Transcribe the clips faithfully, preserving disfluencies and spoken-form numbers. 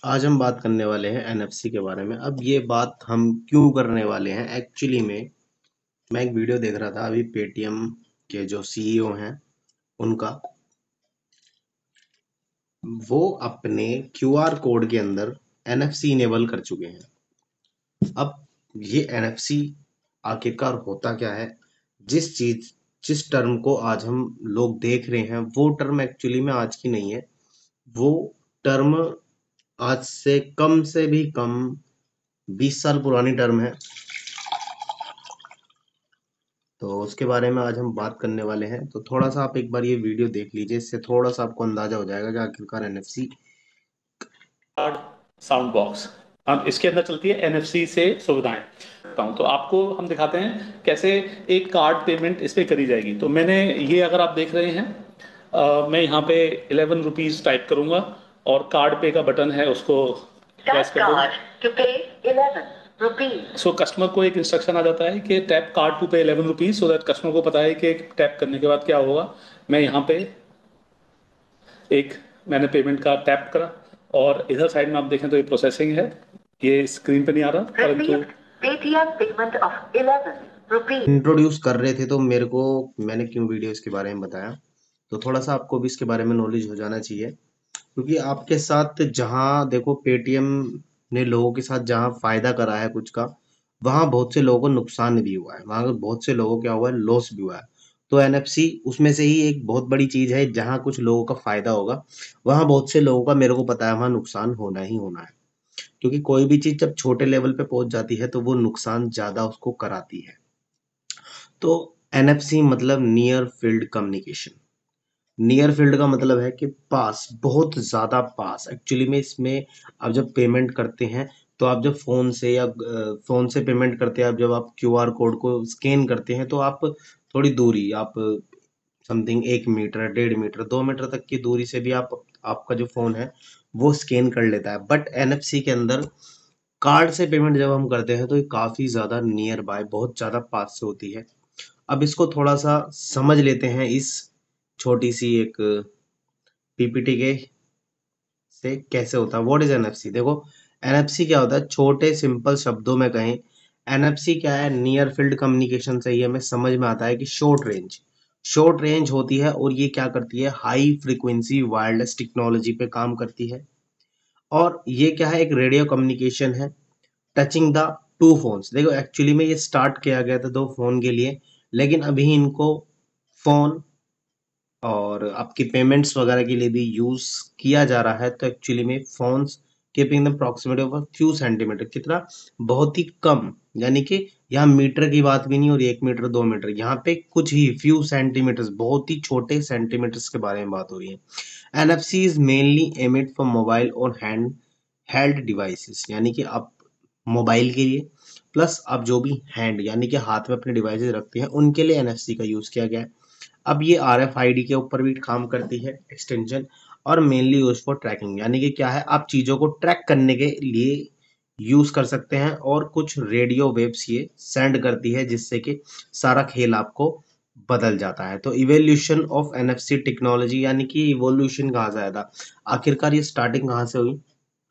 आज हम बात करने वाले हैं एनएफसी के बारे में। अब ये बात हम क्यों करने वाले हैं, एक्चुअली में मैं एक वीडियो देख रहा था अभी पेटीएम के जो सीईओ हैं उनका। वो अपने क्यूआर कोड के अंदर एनएफसी इनेबल कर चुके हैं। अब ये एनएफसी आखिरकार होता क्या है, जिस चीज जिस टर्म को आज हम लोग देख रहे हैं वो टर्म एक्चुअली में आज की नहीं है। वो टर्म आज से कम से भी कम बीस साल पुरानी टर्म है। तो उसके बारे में आज हम बात करने वाले हैं। तो थोड़ा सा आप एक बार ये वीडियो देख लीजिए, इससे थोड़ा सा आपको अंदाजा हो जाएगा कि आखिरकार एनएफसी। कार्ड साउंड बॉक्स हम इसके अंदर चलती है एनएफसी से सुविधाएं करता हूं। तो आपको हम दिखाते हैं कैसे एक कार्ड पेमेंट इस पे करी जाएगी। तो मैंने ये अगर आप देख रहे हैं अ, मैं यहाँ पे इलेवन रुपीज टाइप करूंगा और कार्ड पे का बटन है उसको प्रेस कर दूंगा। To pay eleven rupees. So customer को एक इंस्ट्रक्शन आ जाता है कि tap card to pay eleven rupees, so that customer को पता है कि टैप करने के बाद क्या होगा। मैं यहाँ पे एक मैंने पेमेंट का टैप करा और इधर साइड में आप देखें तो ये प्रोसेसिंग है। ये स्क्रीन पे नहीं आ रहा परंतु Paytm payment of eleven rupees introduce कर रहे थे, तो मेरे को मैंने क्यों वीडियो इसके बारे में बताया, तो थोड़ा सा आपको भी इसके बारे में नॉलेज हो जाना चाहिए। क्योंकि आपके साथ जहाँ देखो पेटीएम ने लोगों के साथ जहाँ फायदा करा है कुछ का, वहां बहुत से लोगों को नुकसान भी हुआ है, वहां बहुत से लोगों को क्या हुआ है, लॉस भी हुआ है। तो एनएफसी उसमें से ही एक बहुत बड़ी चीज है, जहां कुछ लोगों का फायदा होगा वहां बहुत से लोगों का, मेरे को पता है, वहां नुकसान होना ही होना है। क्योंकि कोई भी चीज जब छोटे लेवल पे पहुंच जाती है तो वो नुकसान ज्यादा उसको कराती है। तो एनएफसी मतलब near field communication. Near field का मतलब है कि पास, बहुत ज्यादा पास। एक्चुअली में इसमें आप जब पेमेंट करते हैं, तो आप जब फोन से या फोन से पेमेंट करते हैं, आप जब आप क्यूआर कोड को स्कैन करते हैं, तो आप थोड़ी दूरी, आप समथिंग एक मीटर, डेढ़ मीटर, दो मीटर तक की दूरी से भी आप आपका जो फोन है वो स्कैन कर लेता है। बट एनएफसी के अंदर कार्ड से पेमेंट जब हम करते हैं तो ये काफी ज्यादा नियर बाय, बहुत ज्यादा पास से होती है। अब इसको थोड़ा सा समझ लेते हैं इस छोटी सी एक पीपीटी के से कैसे होता है। What is NFC? देखो, एनएफसी क्या होता है, छोटे सिंपल शब्दों में कहें, एनएफसी क्या है, नियर फील्ड कम्युनिकेशन से ही हमें समझ में आता है कि शॉर्ट रेंज शॉर्ट रेंज होती है। और ये क्या करती है, हाई फ्रीक्वेंसी वायरलेस टेक्नोलॉजी पे काम करती है। और ये क्या है, एक रेडियो कम्युनिकेशन है टचिंग द टू फोन्स। देखो, एक्चुअली में ये स्टार्ट किया गया था दो फोन के लिए, लेकिन अभी इनको फोन और आपकी पेमेंट्स वगैरह के लिए भी यूज किया जा रहा है। तो एक्चुअली में phones keeping the proximity of few centimetre, कितना, बहुत ही कम। यानी कि यहाँ मीटर की बात भी नहीं हो रही, एक मीटर दो मीटर, यहाँ पे कुछ ही फ्यू सेंटीमीटर्स, बहुत ही छोटे सेंटीमीटर्स के बारे में बात हो रही है। NFC is mainly aimed for mobile और हैंड हेल्ड डिवाइसेस, यानी कि आप मोबाइल के लिए प्लस आप जो भी हैंड यानी कि हाथ में अपने डिवाइसेस रखते हैं उनके लिए एनएफसी का यूज किया गया है। अब ये आरएफआईडी के ऊपर भी काम करती है एक्सटेंशन, और मेनली यूज फॉर ट्रैकिंग, यानी कि क्या है, आप चीजों को ट्रैक करने के लिए यूज कर सकते हैं। और कुछ रेडियो वेव्स ये सेंड करती है, जिससे कि सारा खेल आपको बदल जाता है। तो इवोल्यूशन ऑफ एनएफसी टेक्नोलॉजी, यानी कि इवोल्यूशन कहाँ से आया था, आखिरकार ये स्टार्टिंग कहाँ से हुई।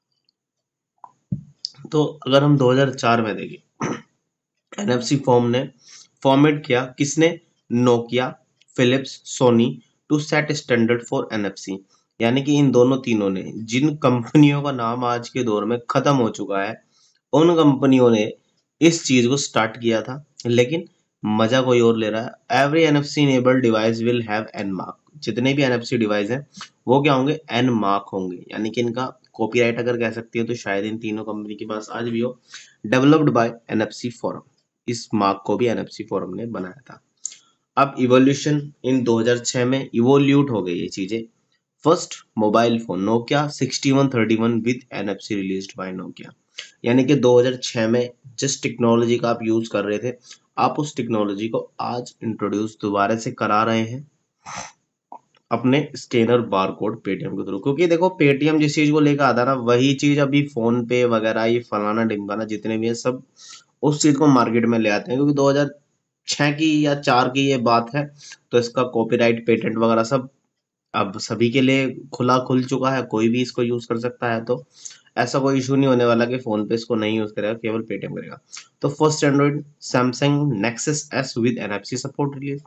तो अगर हम दो हज़ार चार में देखें, एनएफसी फॉर्म ने फॉर्मेट किया किसने, Nokia, Philips, Sony, to set standard for NFC. यानी कि इन दोनों तीनों ने, जिन कंपनियों का नाम आज के दौर में खत्म हो चुका है, उन कंपनियों ने इस चीज को स्टार्ट किया था। लेकिन मजा कोई और ले रहा है। Every NFC enabled device will have an mark. जितने भी एनएफसी डिवाइस हैं वो क्या होंगे, एन मार्क होंगे। यानी कि इनका कॉपीराइट अगर कह सकती हो तो शायद इन तीनों कंपनी के पास आज भी हो। डेवलप्ड बाय एनएफसी फोरम, इस मार्क को भी एनएफसी फोरम ने बनाया था। अब इवोल्यूशन इन दो हज़ार छह में इवोल्यूट हो गई ये चीजें। First mobile phone Nokia sixty one thirty one with NFC released by Nokia. यानी कि दो हज़ार छह में जिस टेक्नोलॉजी का आप यूज कर रहे थे, आप उस टेक्नोलॉजी को आज इंट्रोड्यूस दोबारा से करा रहे हैं अपने स्कैनर बार कोड पेटीएम के थ्रू। क्योंकि देखो, पेटीएम जिस चीज को लेकर आता है ना, वही चीज अभी फोन पे वगैरह, ये फलाना ढिमकाना जितने भी है, सब उस चीज को मार्केट में ले आते हैं। क्योंकि दो हज़ार छह की या चार की ये बात है, तो इसका कॉपीराइट पेटेंट वगैरह सब अब सभी के लिए खुला खुल चुका है, कोई भी इसको यूज कर सकता है, तो ऐसा कोई इशू नहीं होने वाला कि फोन पे इसको नहीं यूज करेगा, केवल पेटीएम करेगा। तो first android Samsung Nexus S with NFC support release.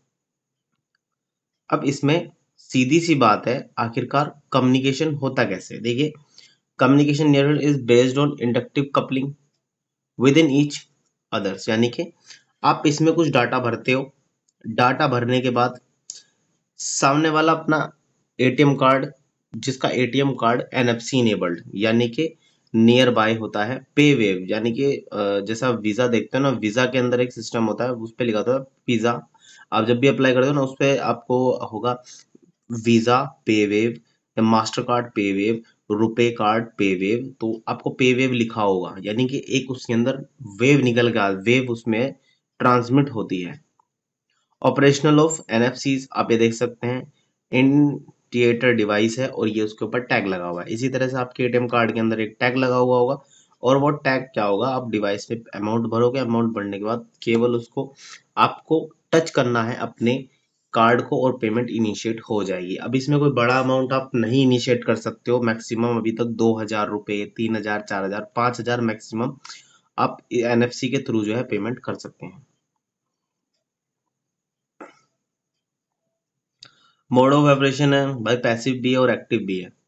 अब इसमें सीधी सी बात है, आखिरकार कम्युनिकेशन होता कैसे। देखिए, communication network is based on inductive coupling with in each others, यानी कि आप इसमें कुछ डाटा भरते हो, डाटा भरने के बाद सामने वाला अपना एटीएम कार्ड, जिसका एटीएम कार्ड एनएफसी इनेबल्ड यानी कि नियर बाय होता है, पे वेव यानी कि अ, जैसा वीजा देखते हो ना, वीजा के अंदर एक सिस्टम होता है, उस पे लिखा होता है पिज्जा। आप जब भी अप्लाई करते हो ना, उस पे आपको होगा वीजा पे वेव या master card pay wave, RuPay card pay wave, तो आपको पे वेव लिखा होगा, यानी कि एक उसके अंदर वेव निकल गया, वेव उसमें ट्रांसमिट होती है। ऑपरेशनल ऑफ एनएफसीज आप ये देख सकते हैं, इन थिएटर डिवाइस है और ये उसके ऊपर टैग लगा हुआ है। इसी तरह से आपके एटीएम कार्ड के अंदर एक टैग लगा हुआ होगा, और वो टैग क्या होगा, आप डिवाइस में अमाउंट भरोगे, अमाउंट भरने के बाद केवल उसको आपको टच करना है अपने कार्ड को और पेमेंट इनिशिएट हो जाएगी। अब इसमें कोई बड़ा अमाउंट आप नहीं इनिशिएट कर सकते हो, मैक्सिमम अभी तक दो हजार रुपये, तीन हजार, चार हजार, पांच हजार मैक्सिमम आप एनएफसी के थ्रू जो है पेमेंट कर सकते हैं। मोड ऑफ ऑपरेशन है भाई, पैसिव भी है और एक्टिव भी है,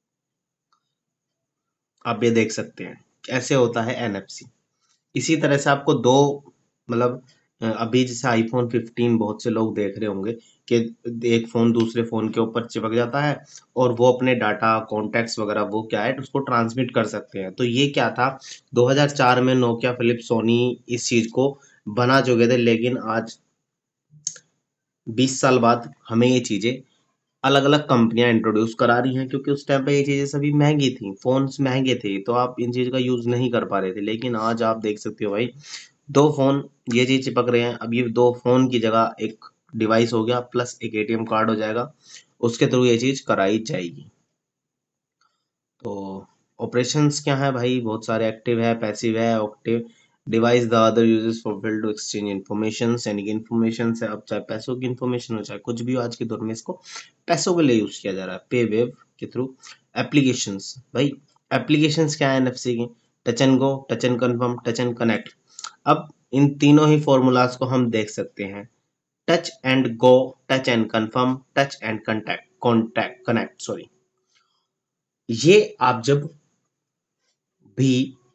आप ये देख सकते हैं कैसे होता है एनएफसी। इसी तरह से आपको दो, मतलब अ, अभी जैसे आईफोन फिफ्टीन बहुत से लोग देख रहे होंगे कि एक फोन दूसरे फोन के ऊपर चिपक जाता है और वो अपने डाटा कॉन्टैक्ट्स वगैरह वो क्या है उसको ट्रांसमिट कर सकते हैं। तो ये क्या था, दो हज़ार चार में नोकिया, फिलिप्स, सोनी इस चीज को बना चुके थे, लेकिन आज बीस साल बाद हमें ये चीजें अलग अलग कंपनियां इंट्रोड्यूस करा रही हैं, क्योंकि उस टाइम पे ये चीजें सभी महंगी थी, फोन्स महंगे थे, तो आप इन चीज का यूज नहीं कर पा रहे थे। लेकिन आज आप देख सकते हो भाई, दो फोन ये चीज चिपक रहे हैं। अब ये दो फोन की जगह एक डिवाइस हो गया, प्लस एक एटीएम कार्ड हो जाएगा, उसके थ्रू ये चीज कराई जाएगी। तो ऑपरेशंस क्या है भाई, बहुत सारे, एक्टिव है, पैसिव है, active device the other uses fulfil to exchange information, यानी कि इन्फॉर्मेशन से, अब चाहे पैसों की इन्फॉर्मेशन हो चाहे कुछ भी हो, आज के दौर में इसको पैसों के लिए यूज किया जा रहा है, पे वेव के थ्रू। एप्लीकेशंस भाई, एप्लीकेशंस क्या है एनएफसी की, touch and go, touch and confirm, touch and connect. अब इन तीनों ही फॉर्मूलाज को हम देख सकते हैं, touch and go, touch and confirm, touch and contact contact connect sorry. ये आप जब भी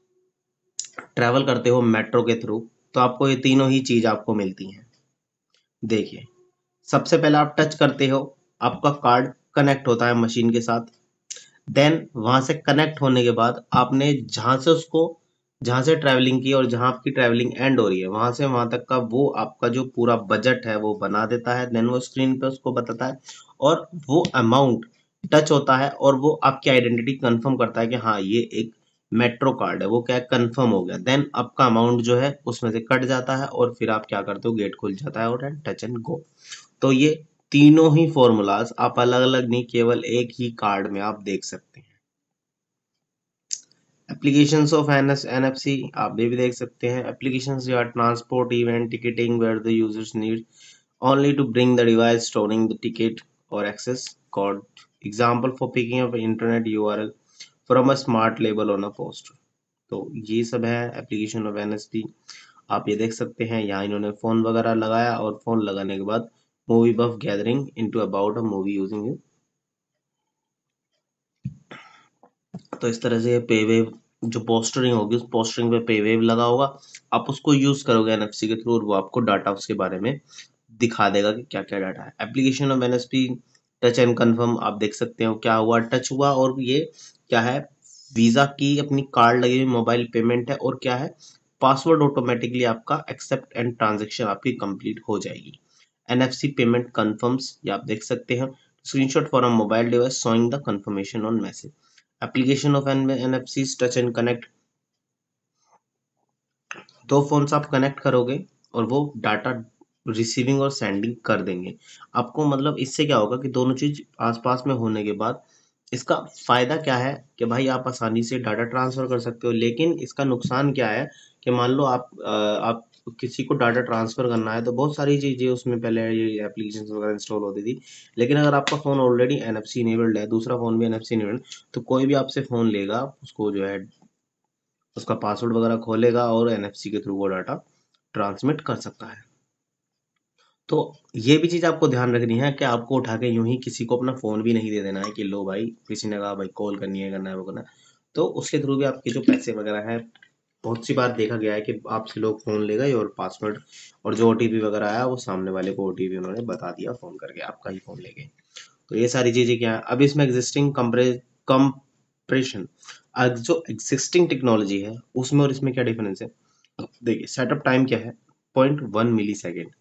ट्रैवल करते हो मेट्रो के थ्रू, तो आपको ये तीनों ही चीज आपको मिलती हैं। देखिए, सबसे पहले आप टच करते हो, आपका कार्ड कनेक्ट होता है मशीन के साथ। देन वहां से कनेक्ट होने के बाद आपने जहां से उसको, जहां से ट्रैवलिंग की और जहां आपकी ट्रैवलिंग एंड हो रही है, वहां से वहां तक का वो आपका जो पूरा बजट है वो बना देता है। देन वो स्क्रीन पे उसको बताता है, और वो अमाउंट टच होता है, और वो आपकी आइडेंटिटी कंफर्म करता है कि हाँ ये एक मेट्रो कार्ड है, वो क्या है, कंफर्म हो गया। देन आपका अमाउंट जो है उसमें से कट जाता है, और फिर आप क्या करते हो, गेट खुल जाता है और टच एंड गो। तो ये तीनों ही फॉर्मूलाज आप अलग अलग नहीं, केवल एक ही कार्ड में आप देख सकते हैं। एप्लीकेशंस ऑफ एनएफसी आप ये भी देख सकते हैं, एप्लीकेशंस या transport, event ticketing, where the users need only to bring the device, storing the ticket or access code, example for picking up internet U R L from a smart label on a poster। तो ये सब है application of NSP, आप ये देख सकते हैं। यहाँ इन्होंने फोन वगैरह लगाया, और फोन लगाने के बाद movie buff gathering into about a movie using, तो इस तरह से पे वेव जो पोस्टरिंग होगी, उस पोस्टरिंग पे पे वेव लगा होगा, आप उसको यूज करोगे एनएफसी के थ्रू, और वो आपको डाटा उसके बारे में दिखा देगा कि क्या क्या डाटा है। Application of NSP touch and confirm आप देख सकते हो, क्या हुआ, टच हुआ, और ये क्या है, वीजा की अपनी कार्ड लगी हुई मोबाइल पेमेंट है, और क्या है, पासवर्ड ऑटोमेटिकली आपका एक्सेप्ट एंड ट्रांजेक्शन आपकी कंप्लीट हो जाएगी। एनएफसी पेमेंट कंफर्म्स, ये आप देख सकते हैं, screenshot for a mobile device showing the confirmation on message. Application of NFC touch and connect, दो फोन्स आप कनेक्ट करोगे और वो डाटा रिसीविंग और सेंडिंग कर देंगे आपको। मतलब इससे क्या होगा कि दोनों चीज आसपास में होने के बाद इसका फायदा क्या है कि भाई आप आसानी से डाटा ट्रांसफर कर सकते हो। लेकिन इसका नुकसान क्या है कि मान लो आप अ, आप किसी को डाटा ट्रांसफर करना है तो बहुत सारी चीजें उसमें पहले ये एप्लीकेशन वगैरह इंस्टॉल होती थी। लेकिन अगर आपका फोन ऑलरेडी एनएफसी इनेबल्ड है, दूसरा फोन भी एनएफसी इनेबल्ड, तो कोई भी आपसे फोन लेगा उसको जो है उसका पासवर्ड वगैरह खोलेगा और एनएफसी के थ्रू वो डाटा ट्रांसमिट कर सकता है। तो ये भी चीज आपको ध्यान रखनी है कि आपको उठा के यूं ही किसी को अपना फोन भी नहीं दे देना है कि लो भाई, किसी ने कहा भाई कॉल करनी है, करना है, वो करना है, तो उसके थ्रू भी आपके जो पैसे वगैरह है, बहुत सी बार देखा गया है कि आपसे लोग फोन ले गए और पासवर्ड और जो ओटीपी वगैरह आया वो सामने वाले को ओटीपी उन्होंने बता दिया फोन करके, आपका ही फोन ले गए। तो ये सारी चीजें क्या है, अब इसमें एग्जिस्टिंग कंप्रेशन, जो एग्जिस्टिंग टेक्नोलॉजी है उसमें और इसमें क्या डिफरेंस है। देखिए सेटअप टाइम क्या है, point one millisecond.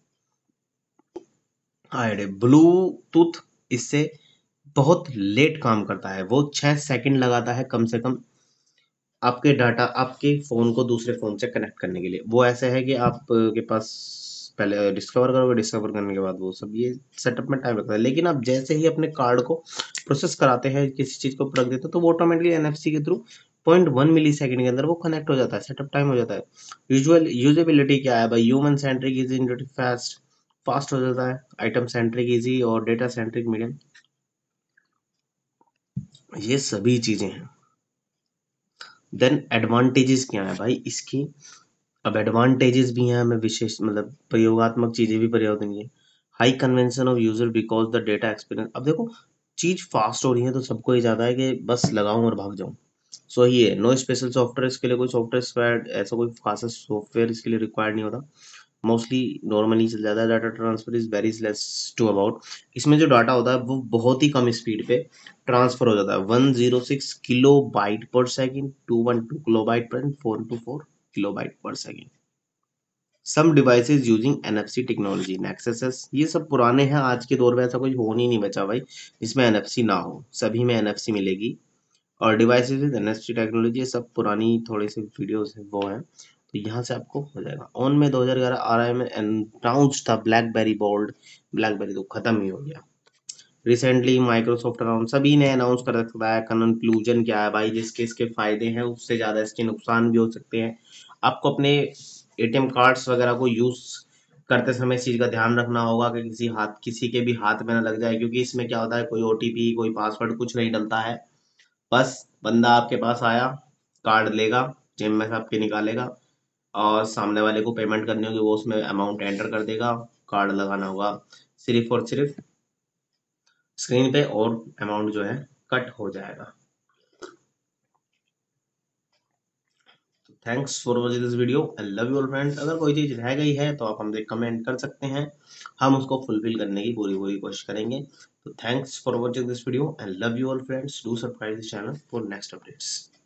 Bluetooth इससे बहुत लेट काम करता है, वो छह सेकंड लगाता है कम से कम आपके डाटा, आपके फोन को दूसरे फोन से कनेक्ट करने के लिए। वो ऐसा है कि आप के पास पहले डिस्कवर करोगे, डिस्कवर करने के बाद वो सब ये सेटअप में टाइम लगता है, लेकिन आप जैसे ही अपने कार्ड को प्रोसेस कराते हैं, किसी चीज को रख देते हो, तो वो ऑटोमेटिकली एनएफसी के through point one millisecond के अंदर वो कनेक्ट हो जाता है, सेटअप टाइम हो जाता है। यूजुअल यूजेबिलिटी क्या है भाई, human centric easy, fast fast हो जाता है, आइटम सेंट्रिक इजी और डेटा सेंट्रिक मीडियम, ये सभी चीजें हैं। देन एडवांटेजेस क्या है भाई इसकी, अब एडवांटेजेस भी हैं हमें, विशेष मतलब प्रयोगात्मक चीजें भी पर्याप्त नहीं है। High convention of user because the data experience, अब देखो चीज फास्ट हो रही है तो सबको ये ज्यादा है कि बस लगाऊं और भाग जाऊं। सो ये है, नो स्पेशल सॉफ्टवेयर इसके लिए, कोई सॉफ्टवेयर ऐसा कोई खासा सॉफ्टवेयर इसके लिए रिक्वायर्ड नहीं होता, मोस्टली नॉर्मली चल जाता है। Data transfer is very less to about, इसमें जो डाटा होता है वो बहुत ही कम स्पीड पे ट्रांसफर हो जाता है, one zero six kilobyte per second, two one two kilobyte per four two four kilobyte per second. Some devices using NFC technology, Nexus, ये सब पुराने हैं, आज के दौर में ऐसा कोई फोन ही नहीं बचा भाई जिसमें एनएफसी ना हो, सभी में एनएफसी मिलेगी। और डिवाइसेज विद एनएफसी टेक्नोलॉजी, ये सब पुरानी थोड़ी सी वीडियोस है वो है, तो यहाँ से आपको हो जाएगा। ऑन में दो हज़ार ग्यारह आरआईएम में अनाउंस था ब्लैकबेरी बोल्ड, ब्लैकबेरी तो खत्म ही हो गया। रिसेंटली माइक्रोसॉफ्ट अनाउंस, सभी ने अनाउंस कर रखा है। कंक्लूजन क्या है भाई, जिसके इसके फायदे हैं उससे ज्यादा इसके नुकसान भी हो सकते हैं। आपको अपने एटीएम कार्ड्स वगैरह को यूज करते समय इस चीज का ध्यान रखना होगा कि किसी हाथ किसी के भी हाथ में ना लग जाए, क्योंकि इसमें क्या होता है कोई ओटीपी कोई पासवर्ड कुछ नहीं डलता है, बस बंदा आपके पास आया, कार्ड लेगा, जेब में से आपके निकालेगा और सामने वाले को पेमेंट करनी होगी, वो उसमें अमाउंट एंटर कर देगा, कार्ड लगाना होगा सिर्फ और सिर्फ स्क्रीन पे और अमाउंट जो है कट हो जाएगा। Thanks for watching this video, I love you all friends. अगर कोई चीज रह गई है तो आप हमसे कमेंट कर सकते हैं, हम उसको फुलफिल करने की पूरी पूरी कोशिश करेंगे। तो thanks for watching this video, I love you all friends, do subscribe this channel for next updates.